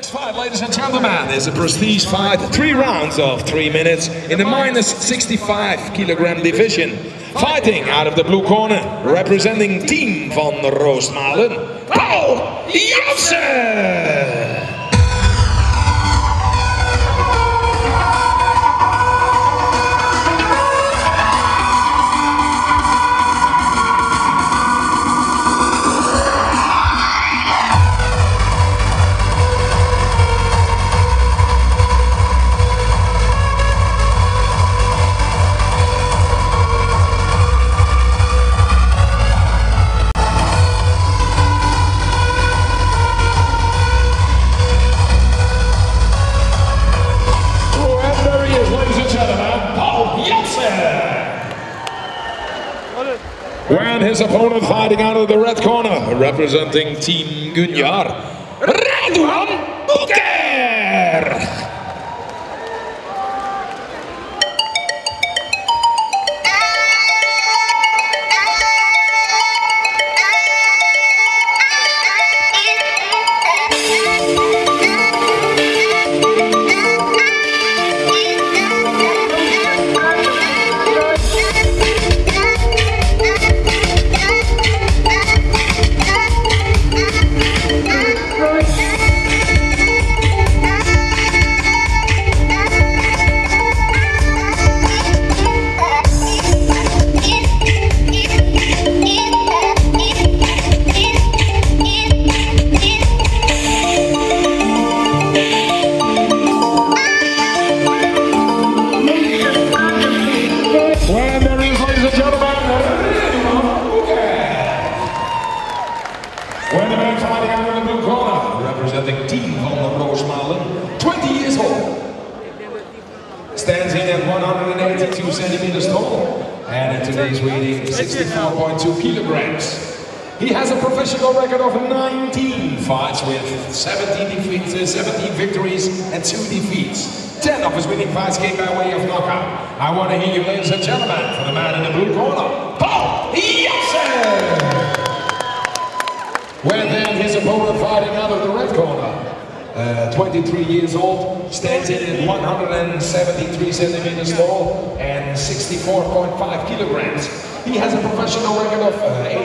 Next fight, ladies and gentlemen, is a prestige fight. 3 rounds of 3 minutes in the minus 65 kilogram division. Fighting out of the blue corner, representing Team van Roosmalen, Paul Jansen! When his opponent fighting out of the red corner, representing Team Gunjar, Redouan Bouker! When the man fighting out in the blue corner, representing Team van Roosmalen, 20 years old, stands in at 182 centimeters tall, and in today's weighing, 64.2 kilograms. He has a professional record of 19 fights with 17 victories and 2 defeats. 10 of his winning fights came by way of knockout. I want to hear you, ladies and gentlemen, for the man in the blue corner, Paul Jansen! When then his opponent fighting out of the red corner, 23 years old, stands in at 173 centimeters tall and 64.5 kilograms. He has a professional record of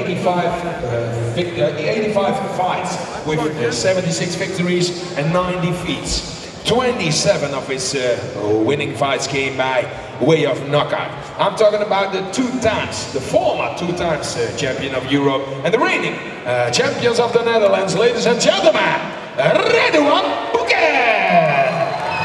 85 fights with 76 victories and 9 defeats. 27 of his winning fights came by way of knockout. I'm talking about the former two times champion of Europe and the reigning champions of the Netherlands, ladies and gentlemen, Redouan Bouker!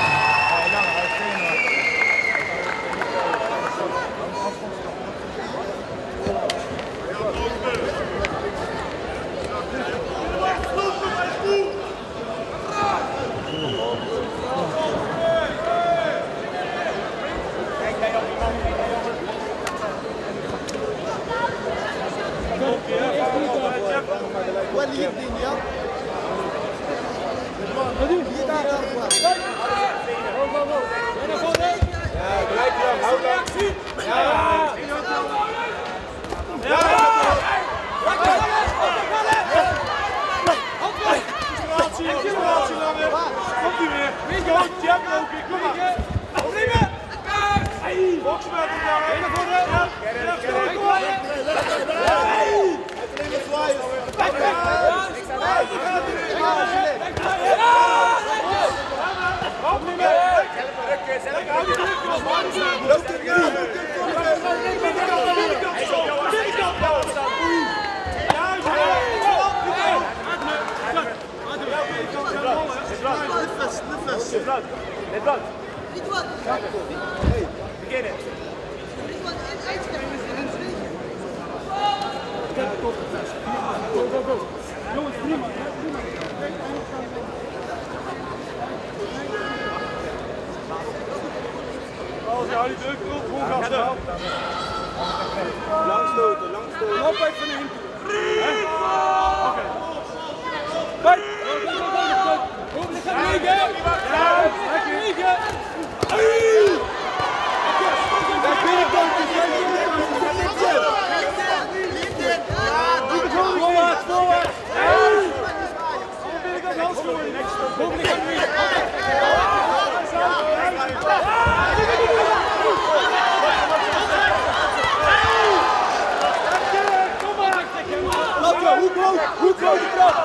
Langstoten. Loop even naar hinten. Oké. Forward. Hoe groot de trap?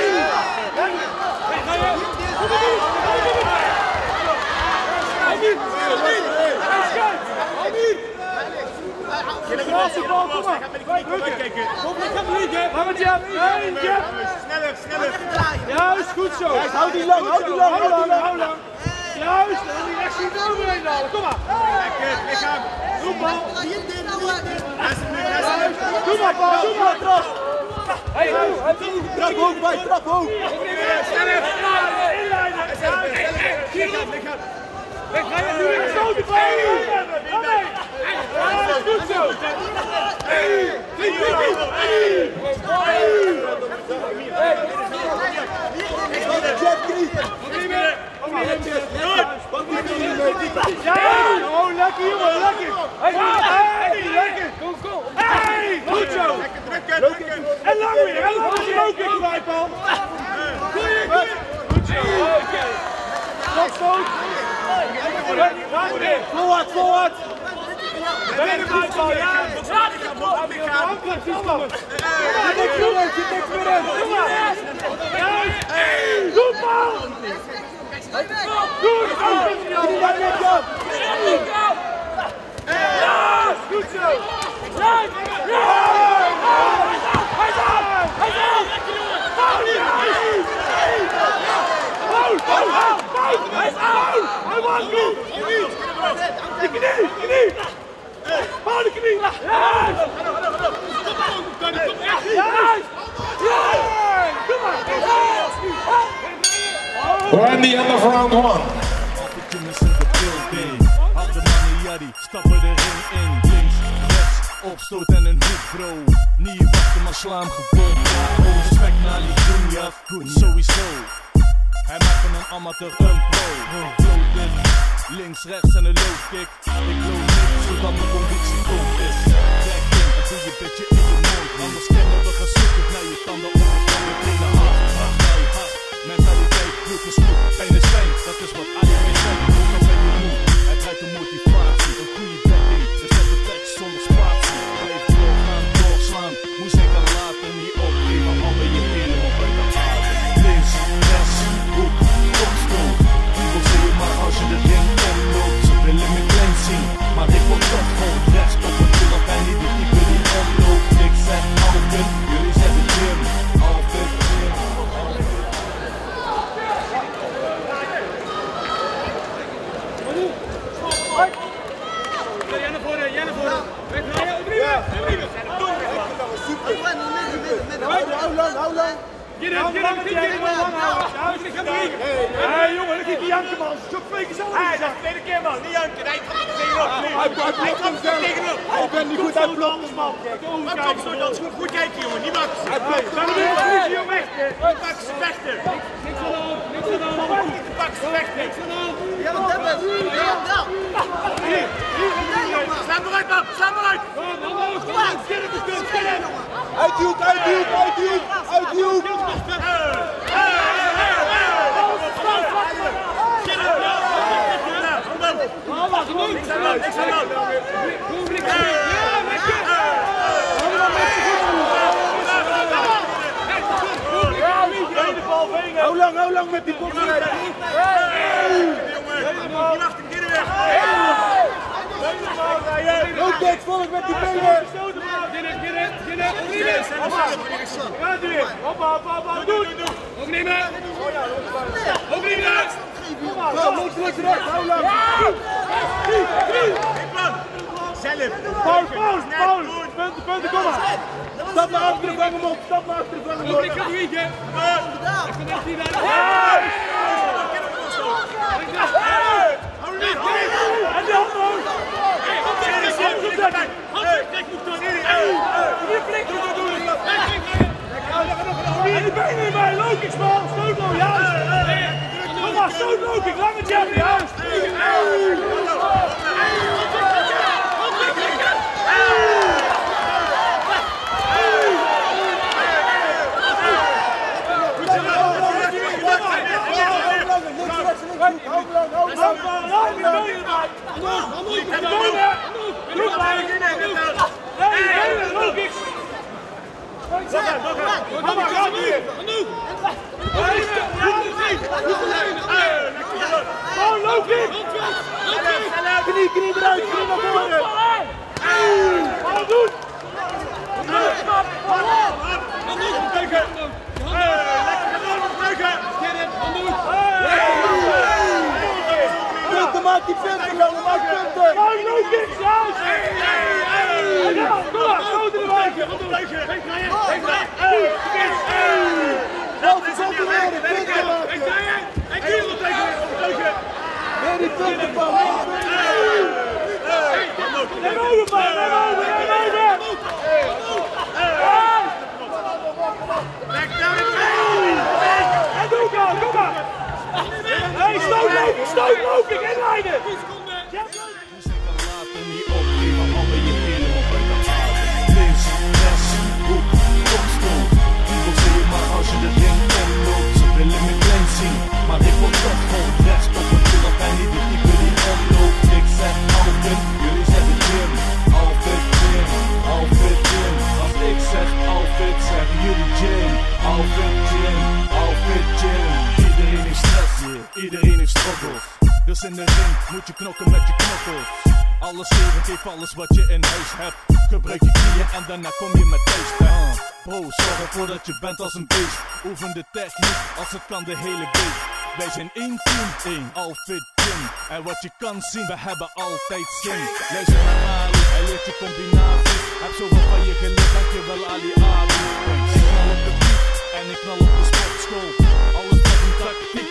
Sneller. Juist, goed zo. Houd die lang. Juist, die rechts niet overheen halen. Kom maar. Lichaam. Goed bal. Doe maar, trap. Trap hoog. Sneller. Inlijnen. Lichaam. Ga je nu weer zo de bal? Goed zo. Lekker jongen, lekker. Kom. Goed zo. En lang weer. En ook in de bal. Goed zo. Kopstoot. Voorwaarts. Ben je de bal, ja? Goed bal! Goed zo! Hij was goed! De knie! Hou de knie! We're at the end of round 1. Stappen de ring in, links, rechts, opstoot en een hoek bro. Niet wachten maar slaan gewoon. Respect naar die dunia, goed sowieso. Hij maakt van een amateur een pro. Flow dit, links, rechts en een low kick. Ik low niks, zodat mijn conditie goed is. Back in, en doe je beetje in je mond. Anders kennen we gaan zoeken naar je tanden op de tanden. Trainen hard, mentaliteit, bloed is goed. Pijn is fijn, dat is wat anime zijn. Ook al ben je moe, hij krijgt een motivatie. Een goede dekking, dus zet de tekst zonder spatie. Blijf doorslaan, moest ik al laten niet opgeven. Al ben je helemaal buiten adem. Links, rechts, hoek, kopstoot. Die wil zie je maar als je de ring omloopt. Ze willen me klein zien, maar ik wil toch gewoon rechts op het doel. Dat hij niet de type die omloopt. Ik zeg Alvin, jullie zeggen Jim. Alvin, Jim. Jij naar voren. Hou lang. Get hem. Hé jongen, dat is die janken man. Zo twee keer zelf. Hé, dat is de tweede keer man. Niet janken. Hij trapt tegenop. Hij trapt tegenop. Ik ben niet goed uit blokken man. Maar kom zo dan. Goed kijken jongen. Die maakt ze. Hij blijft. Dan moet je hier weg. Die pakken ze vechten. Niks aan de hand. Die pakken ze vechten. Ja, wat hebben we? Hier. Sla maar uit man. Sla maar uit. Uit die hoek. Hou lang met die boksen. Die wacht een keer weg. Loopdeks volk met die benen. Gaat u weer. Hoppa. Doe. Opnemen. Links, rechts. Hou lang. Zelf. Paul. Punten, kom maar. Stap naar achteren, vang hem op. Ik ga niet, hè. Ik kom echt niet aan. Hou hem niet. En de hand omhoog. En die benen erbij, Lokix man, stootloop, juist! Kom maar, stootloop, lange jab, juist! Knie eruit, knie naar voren! Wat doen? Punten, maak die punten, jongen, maak punten! Maak no kicks, juist! Kom maar, grote erbij! Wel, het is opgeleiden, punten maken! Nee, die punten, man! Neem over, man! Neem over! En doe maar, kom maar! Hey, stoot lopen, inleiden! Muziek kan later niet opgeven, al ben je helemaal buiten adem. Links, rechts, hoek, kopstoel. Hoeveel zie je maar als je de ring omloopt? Ze willen me klein zien, maar ik word toch gewoon rechts op het doel dat hij niet de type die omloopt. Ik zeg altijd, jullie zeggen Jim. Altijd Jim, altijd Jim. Als ik zeg altijd, zeggen jullie Jim. Altijd Jim, altijd Jim. Iedereen heeft stress, iedereen heeft struggles. Dus in de ring moet je knokken met je knokkels. Alles geven, geef alles wat je in huis hebt. Gebruik je knieën en daarna kom je met thuispijn. Bro, zorg ervoor dat je bent als een beest. Oefen de techniek als het kan de hele week. Wij zijn één team, één outfit gym. En wat je kan zien, we hebben altijd zin. Luister naar Ali, hij leert je combinaties. Heb zoveel van je geleerd, dankjewel Ali Ali. Ik knal op de beat en ik knal op de sportschool. Alles met een tactiek.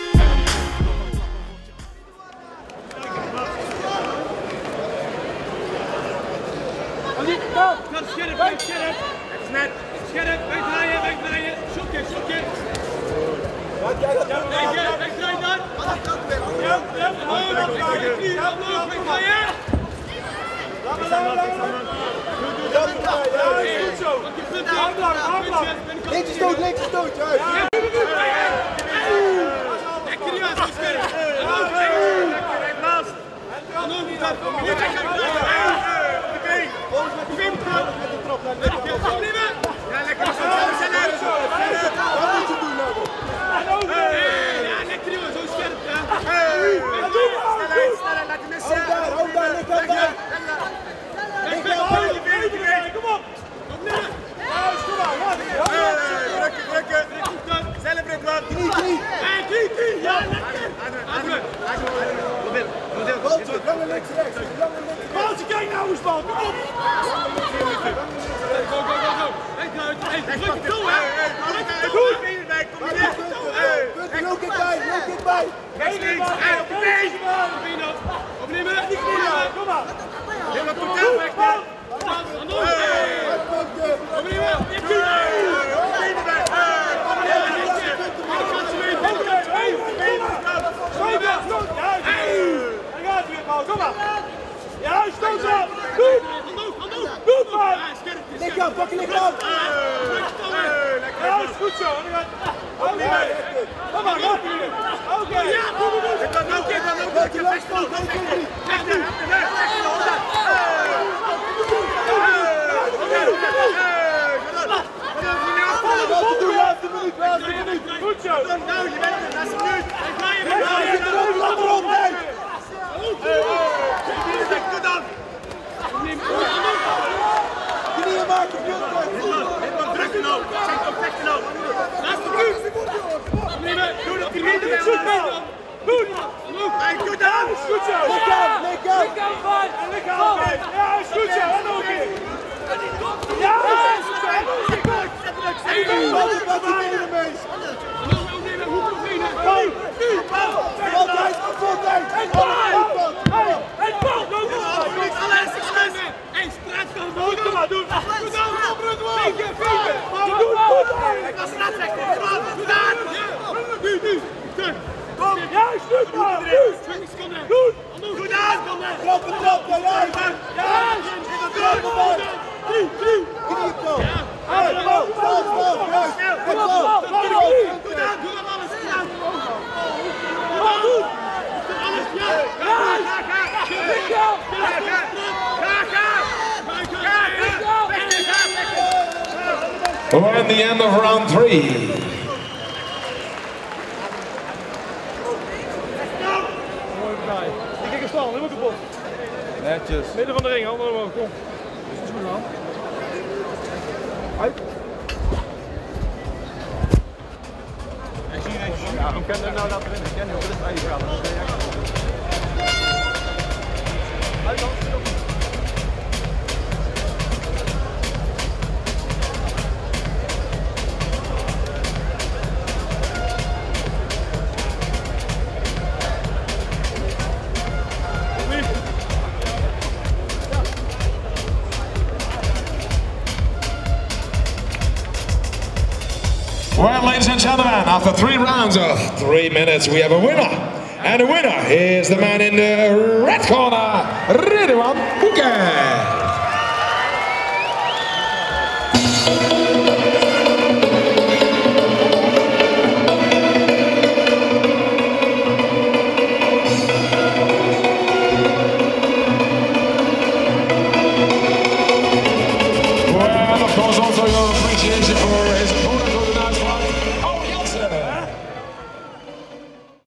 Scherp, wegdraaien, zoekje. Wegdraaien dan! Links stoot, juist! Ja, lekker zo. Wat moet je doen nou? Ja, lekker jongen, zo scherp. Snelheid, laat je missen. Hou daar, kom op. Drukken. Zelf wat. Knie. Ja, lekker. Lange links, rechts. Maaltje, kijk nou eens, man. Kom op. Go. Druk toe, hè. Goed. Loop ik bij. Geen links. Opnemen. Kom maar. Helemaal totaal weg. Kom maar! Ja, stoot op! Goed! Goed, man! Lichaam, pak je lichaam! Ja, is goed zo! Kom maar, raak je nu! Oké! Ja, doe! Laatste minuut! Goed zo! Nou, je bent er, laatste minuut! Laat erop, nee! Goed dan! Knieën maken, drukken nou! Zeg op, vechten nou! Laatste minuut! Doe dat, die minder wel! Goed! Goed aan! Goed zo! Lichaam! Ja, is goed zo! En nog een keer! Ja, is goed zo! En nog een keer! Wat is er mee? We're in the end of round 3. Die kijk eens staan, helemaal kapot. Netjes. Midden van de ring, handen omhoog, kom. Is goed aan. Uit. Ik zie je netjes. Ja, hoe kan je nou laten winnen? Ik ken je ook, dit is eigen gaan. Uit dan. Well, ladies and gentlemen, after 3 rounds of 3 minutes, we have a winner. And the winner is the man in the red corner, Ridwan Bouquet.